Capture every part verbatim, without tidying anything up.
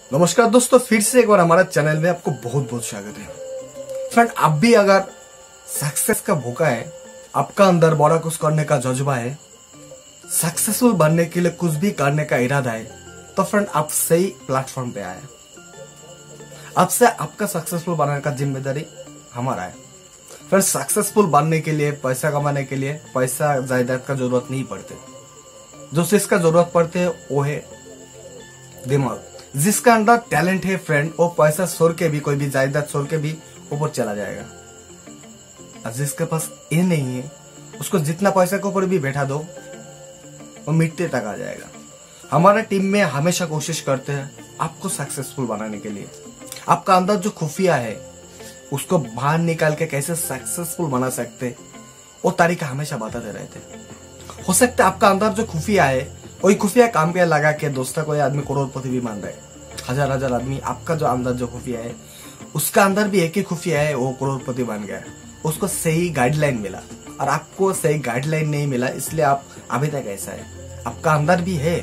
नमस्कार दोस्तों, फिर से एक बार हमारे चैनल में आपको बहुत बहुत स्वागत है। फ्रेंड, आप भी अगर सक्सेस का भूखा है, आपका अंदर बड़ा कुछ करने का जज्बा है, सक्सेसफुल बनने के लिए कुछ भी करने का इरादा है, तो फ्रेंड आप सही प्लेटफॉर्म पे आए। आपसे आपका सक्सेसफुल बनाने का जिम्मेदारी हमारा है। फ्रेंड, सक्सेसफुल बनने के लिए, पैसा कमाने के लिए पैसा जायदाद का जरूरत नहीं पड़ते। जो चीज का जरूरत पड़ते है वो है दिमाग। जिसका अंदर टैलेंट है फ्रेंड, वो पैसा छोड़ के भी, कोई भी जायदाद छोड़ के भी ऊपर चला जाएगा। और जिसके पास ये नहीं है, उसको जितना पैसा के ऊपर भी बैठा दो, वो मिट्टी तक आ जाएगा। हमारे टीम में हमेशा कोशिश करते हैं आपको सक्सेसफुल बनाने के लिए। आपका अंदर जो खुफिया है उसको बाहर निकाल के कैसे सक्सेसफुल बना सकते, वो तरीका हमेशा बताते रहते। हो सकता है आपका अंदर जो खुफिया है वही खुफिया काम पे लगा के दोस्तों कोई आदमी करोड़पति भी मान रहे, हजार हजार आदमी। आपका जो अंदर जो खुफिया है, उसका अंदर भी एक ही खुफिया है, वो करोड़पति बन गया। उसको सही गाइडलाइन मिला और आपको सही गाइडलाइन नहीं मिला, इसलिए आप अभी तक ऐसा है। आपका अंदर भी है,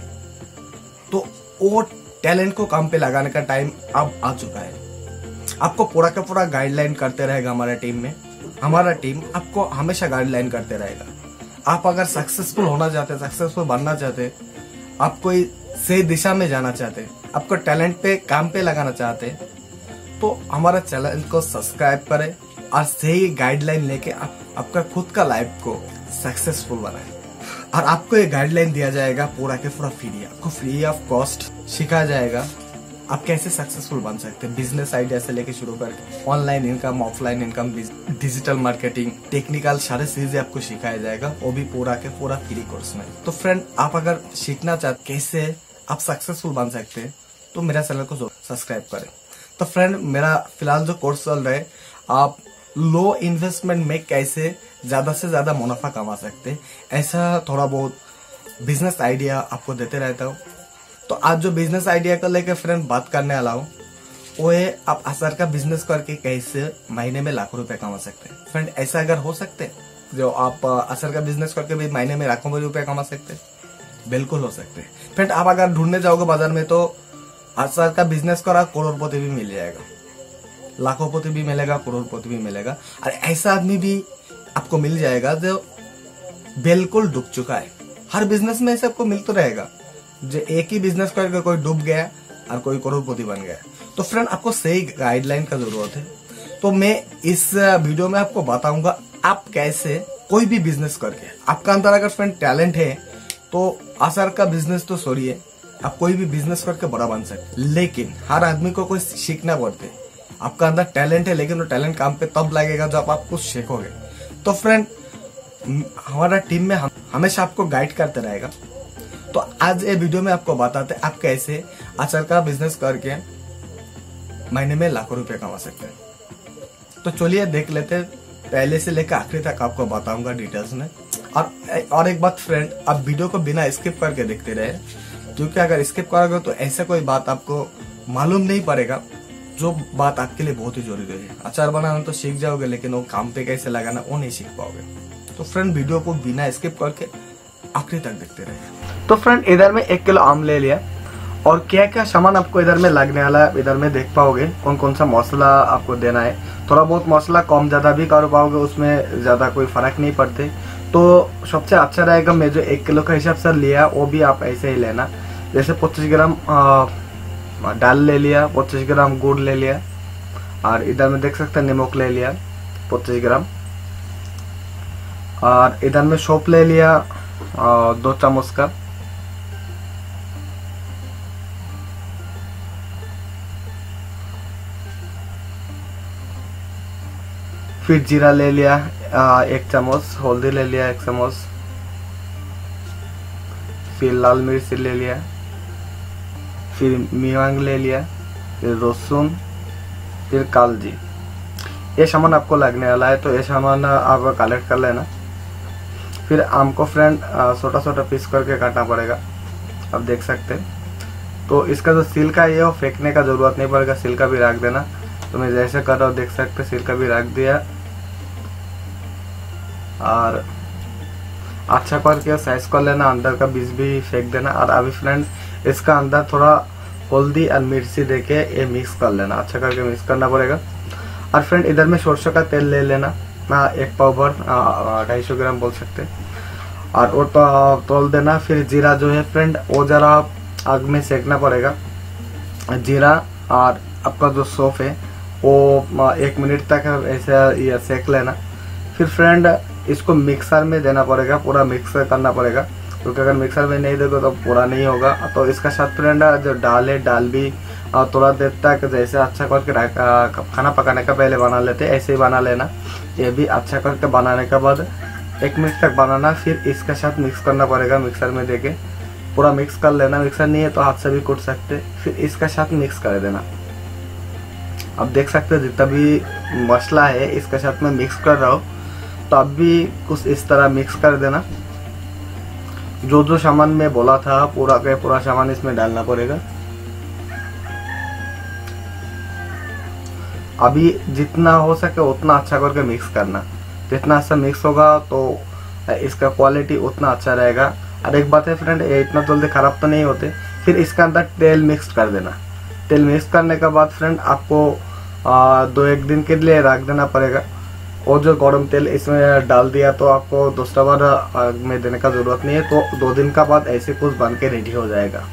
तो वो टैलेंट को काम पे लगाने का टाइम अब आ चुका है। आपको पूरा का पूरा गाइडलाइन करते रहेगा हमारे टीम में। हमारा टीम आपको हमेशा गाइडलाइन करते रहेगा। आप अगर सक्सेसफुल होना चाहते, सक्सेसफुल बनना चाहते, आप कोई सही दिशा में जाना चाहते, आपको टैलेंट पे काम पे लगाना चाहते, तो हमारा चैनल को सब्सक्राइब करें और सही गाइडलाइन लेके आप आपका खुद का लाइफ को सक्सेसफुल बनाएं। और आपको ये गाइडलाइन दिया जाएगा पूरा के पूरा फ्री, आपको फ्री ऑफ कॉस्ट सिखाया जाएगा आप कैसे सक्सेसफुल बन सकते हैं। बिजनेस आइडिया से लेके शुरू करके online income, offline income, digital marketing, technical सारे चीजें आपको सिखाया जाएगा, वो भी पूरा के पूरा फ्री कोर्स में। तो फ्रेंड, आप अगर सीखना चाहते कैसे आप सक्सेसफुल बन सकते हैं, तो मेरा चैनल को सब्सक्राइब करें। तो फ्रेंड, मेरा फिलहाल जो कोर्स चल रहा है, आप लो इन्वेस्टमेंट में कैसे ज्यादा से ज्यादा मुनाफा कमा सकते हैं, ऐसा थोड़ा बहुत बिजनेस आइडिया आपको देते रहता हूँ। तो आज जो बिजनेस आइडिया को लेकर फ्रेंड बात करने वाला हूँ, वो है आप असर का बिजनेस करके कैसे महीने में लाखों रुपए कमा सकते हैं। फ्रेंड, ऐसा अगर हो सकते हैं जो आप असर का बिजनेस करके भी महीने में लाखों रुपए कमा सकते हैं, बिल्कुल हो सकते हैं। फ्रेंड, आप अगर ढूंढने जाओगे बाजार में, तो असर का बिजनेस करा करोड़पति भी मिल जाएगा, लाखोंपति भी मिलेगा, करोड़पति भी मिलेगा। और ऐसा आदमी भी आपको मिल जाएगा जो बिल्कुल डूब चुका है। हर बिजनेस में ऐसे आपको मिल तो रहेगा, जो एक ही बिजनेस करके कोई डूब गया और कोई करोड़पति बन गया। तो फ्रेंड, आपको सही गाइडलाइन का जरूरत है। तो मैं इस वीडियो में आपको बताऊंगा आप कैसे कोई भी बिजनेस करके, आपका अंदर अगर फ्रेंड टैलेंट है, तो असर का बिजनेस तो छोड़िए, आप कोई भी बिजनेस करके बड़ा बन सकते। लेकिन हर आदमी को कोई सीखना पड़ते। आपका अंदर टैलेंट है, लेकिन वो टैलेंट काम पे तब लगेगा जब आप कुछ सीखोगे। तो फ्रेंड, हमारा टीम में हमेशा आपको गाइड करते रहेगा। तो आज ये वीडियो में आपको बताते हैं आप कैसे अचार का बिजनेस करके महीने में लाखों रुपए कमा सकते हैं। तो चलिए देख लेते हैं, पहले से लेकर आखिरी तक आपको बताऊंगा डिटेल्स में। और और एक बात फ्रेंड, आप वीडियो को बिना स्किप करके देखते रहे, क्योंकि अगर स्किप करोगे तो ऐसा कोई बात आपको मालूम नहीं पड़ेगा जो बात आपके लिए बहुत ही जरूरी है। अचार बनाना तो सीख जाओगे, लेकिन वो काम पे कैसे लगाना वो नहीं सीख पाओगे। तो फ्रेंड, वीडियो को बिना स्किप करके आखिरी तक देखते रहे। तो फ्रेंड, इधर में एक किलो आम ले लिया, और क्या क्या सामान आपको इधर में लगने वाला है इधर में देख पाओगे। कौन कौन सा मसाला आपको देना है। थोड़ा बहुत मसाला कम ज्यादा भी कर पाओगे, उसमें ज्यादा कोई फर्क नहीं पड़ते। तो सबसे अच्छा रहेगा, मैं जो एक किलो का हिसाब से लिया वो भी आप ऐसे ही लेना। जैसे पच्चीस ग्राम दाल ले लिया, पच्चीस ग्राम गुड़ ले लिया, और इधर में देख सकते हैं नमक ले लिया पच्चीस ग्राम, और इधर में सौंफ ले लिया दो चम्मच का, फिर जीरा ले लिया एक चम्मच, हल्दी ले लिया एक चम्मच, फिर लाल मिर्च ले लिया, फिर मियांग ले लिया, फिर लहसुन, फिर कालजी। ये सामान आपको लगने वाला है, तो ये सामान आप कलेक्ट कर लेना। फिर आम को फ्रेंड छोटा छोटा पीस करके काटना पड़ेगा, आप देख सकते हैं। तो इसका जो छिलका है वो फेंकने का जरूरत नहीं पड़ेगा, छिलका भी रख देना। तो मैं जैसे कर रहा हूँ देख सकते, छिलका भी रख दिया, और अच्छा करके साइज कर लेना, अंदर का बीज भी फेंक देना। और अभी फ्रेंड, इसका अंदर थोड़ा हल्दी और मिर्ची देके ये मिक्स कर लेना, अच्छा करके मिक्स करना पड़ेगा। और फ्रेंड इधर में सरसों का तेल ले लेना, ना एक पाव भर ढाई सौ ग्राम बोल सकते, और वो तो तोल देना। फिर जीरा जो है फ्रेंड वो जरा आग में सेकना पड़ेगा, जीरा और आपका जो सौंफ है वो एक मिनट तक ऐसे ये सेक लेना। फिर फ्रेंड इसको मिक्सर में देना पड़ेगा, पूरा मिक्स करना पड़ेगा, क्योंकि अगर मिक्सर में नहीं दोगे तो पूरा नहीं होगा। तो इसका साथ फ्रेंड जो दाल है, दाल भी थोड़ा देर तक जैसे अच्छा करके खाना पकाने का पहले बना लेते ऐसे ही बना लेना। ये भी अच्छा करके बनाने के बाद एक मिनट तक बनाना, फिर इसके साथ मिक्स करना पड़ेगा मिक्सर में देके, पूरा मिक्स कर लेना। मिक्सर नहीं है तो हाथ से भी कूट सकते, फिर इसका साथ मिक्स कर देना। अब देख सकते हो जितना भी मसला है इसके साथ में मिक्स कर रहा हूँ, तो अब भी कुछ इस तरह मिक्स कर देना। जो जो सामान में बोला था पूरा के पूरा सामान इसमें डालना पड़ेगा। अभी जितना हो सके उतना अच्छा करके मिक्स करना, जितना अच्छा मिक्स होगा तो इसका क्वालिटी उतना अच्छा रहेगा। और एक बात है फ्रेंड, ये इतना जल्दी खराब तो नहीं होते। फिर इसके अंदर तेल मिक्स कर देना। तेल मिक्स करने के बाद फ्रेंड आपको आ, दो एक दिन के लिए रख देना पड़ेगा। और जो गरम तेल इसमें डाल दिया तो आपको दूसरा बार आग में देने का जरूरत नहीं है, तो दो दिन का बाद ऐसे कुछ बन के रेडी हो जाएगा।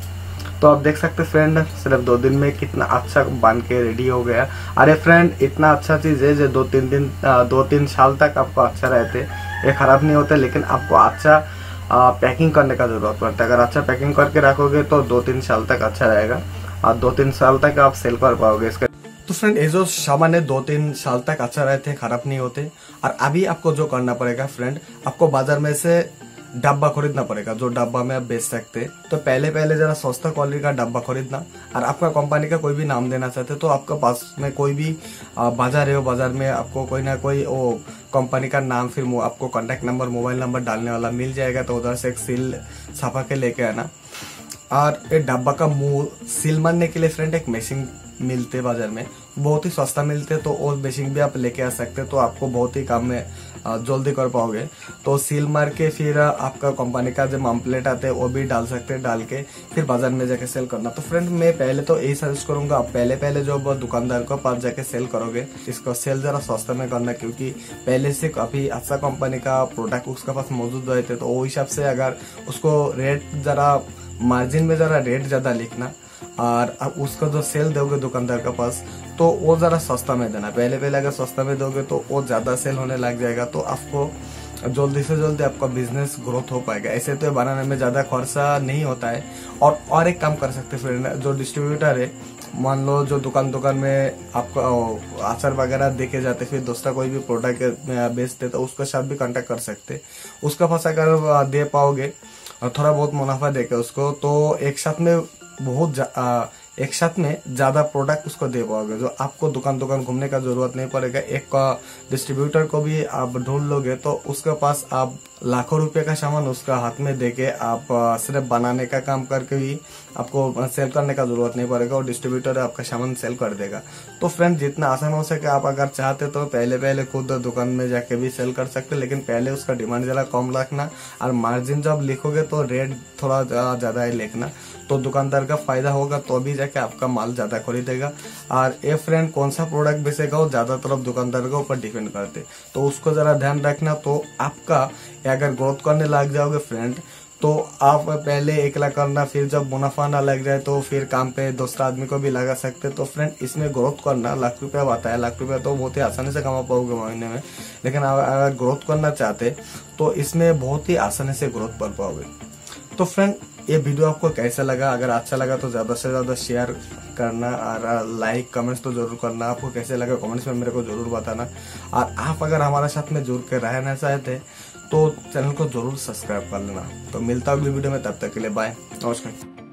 तो आप देख सकते फ्रेंड सिर्फ दो दिन में कितना अच्छा बन के रेडी हो गया। अरे फ्रेंड इतना अच्छा चीज है जो दो तीन दिन दो तीन साल तक आपको अच्छा रहते, ये खराब नहीं होते, लेकिन आपको अच्छा पैकिंग करने का जरूरत पड़ता है। अगर अच्छा पैकिंग करके रखोगे तो दो तीन साल तक अच्छा रहेगा, और दो तीन साल तक आप सेल कर पाओगे इसका। तो फ्रेंड ये जो सामान है दो तीन साल तक अच्छा रहते हैं, खराब नहीं होते। और अभी आपको जो करना पड़ेगा फ्रेंड, आपको बाजार में से डब्बा खरीदना पड़ेगा, जो डब्बा में आप बेच सकते हैं। तो पहले पहले जरा सस्ता क्वालिटी का डब्बा खरीदना। और आपका कंपनी का कोई भी नाम देना चाहते तो आपका पास में कोई भी बाजार है, वो बाजार में आपको कोई ना कोई वो कंपनी का नाम, फिर आपको कॉन्टेक्ट नंबर, मोबाइल नंबर डालने वाला मिल जाएगा। तो उधर से एक सील छापा के लेके आना। और ये डब्बा का मुंह सील मारने के लिए फ्रेंड एक मशीन मिलते बाजार में, बहुत ही सस्ता मिलते, तो वो मशीन भी आप लेके आ सकते, तो आपको बहुत ही काम में जल्दी कर पाओगे। तो सील मार के फिर आपका कंपनी का जो नामप्लेट आते हैं वो भी डाल सकते हैं, डाल के फिर बाजार में जाके सेल करना। तो फ्रेंड मैं पहले तो यही सजेस्ट करूंगा, आप पहले पहले जो दुकानदार को पास जाके सेल करोगे इसको सेल जरा सस्ता में करना, क्योंकि पहले से काफी अच्छा कंपनी का प्रोडक्ट उसके पास मौजूद रहते, तो वो हिसाब से अगर उसको रेट जरा मार्जिन में जरा रेट ज्यादा लिखना, और अब उसका जो सेल दोगे दुकानदार के पास तो वो जरा सस्ता में देना। पहले पहले अगर सस्ता में दोगे तो वो ज्यादा सेल होने लग जाएगा, तो आपको जल्दी से जल्दी आपका बिजनेस ग्रोथ हो पाएगा। ऐसे तो बनाने में ज्यादा खर्चा नहीं होता है। और और एक काम कर सकते फ्रेंड, जो डिस्ट्रीब्यूटर है, मान लो जो दुकान दुकान में आपको आचार वगैरह देके जाते, फिर दूसरा कोई भी प्रोडक्ट बेचते, तो उसके साथ भी कांटेक्ट कर सकते। उसका पास अगर दे पाओगे और थोड़ा बहुत मुनाफा देके उसको, तो एक साथ में बहुत आ, एक साथ में ज्यादा प्रोडक्ट उसको दे पाओगे, जो आपको दुकान दुकान घूमने का जरूरत नहीं पड़ेगा। एक डिस्ट्रीब्यूटर को भी आप ढूंढ लोगे तो उसके पास आप लाखों रुपए का सामान उसका हाथ में देके आप सिर्फ बनाने का काम करके भी आपको सेल करने का जरूरत नहीं पड़ेगा, और डिस्ट्रीब्यूटर आपका सामान सेल कर देगा। तो फ्रेंड जितना आसान हो सके आप अगर चाहते तो पहले पहले खुद दुकान में जाके भी सेल कर सकते, लेकिन पहले उसका डिमांड जरा कम रखना, और मार्जिन जब लिखोगे तो रेट थोड़ा ज्यादा ही लिखना, तो दुकानदार का फायदा होगा, तो भी जाके आपका माल ज्यादा खरीदेगा। और ये फ्रेंड कौन सा प्रोडक्ट बेचेगा वो ज्यादातर दुकानदार के ऊपर डिपेंड करते, तो उसको जरा ध्यान रखना। तो आपका अगर ग्रोथ करने लग जाओगे फ्रेंड, तो आप पहले अकेला करना, फिर जब मुनाफा ना लग जाए तो फिर काम पे दूसरा आदमी को भी लगा सकते। तो फ्रेंड इसमें ग्रोथ करना, लाख रुपया आता है, लाख रुपया तो बहुत ही आसानी से कमा पाओगे महीने में, लेकिन अगर ग्रोथ करना चाहते तो इसमें बहुत ही आसानी से ग्रोथ कर पाओगे। तो फ्रेंड ये वीडियो आपको कैसा लगा? अगर अच्छा लगा तो ज्यादा से ज्यादा शेयर करना, और लाइक कमेंट्स तो जरूर करना। आपको कैसे लगा कमेंट्स में मेरे को जरूर बताना। और आप अगर हमारे साथ में जुड़ के रहना चाहते तो चैनल को जरूर सब्सक्राइब कर लेना। तो मिलता हूँ अगली वीडियो में, तब तक के लिए बाय, नमस्कार।